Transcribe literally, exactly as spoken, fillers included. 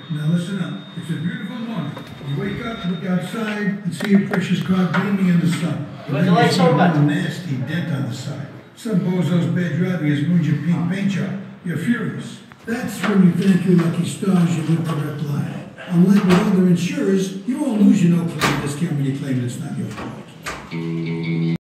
Now listen up. It's a beautiful morning. You wake up, look outside, and see your precious car gleaming in the sun. Where's the lights on, bud? A nasty dent on the side. Some bozo's bad driving has ruined your pink paint job. You're furious. That's when you thank your lucky stars you live correct life. Unlike with other insurers, you won't lose your no-claim discount when you claim it's not your fault.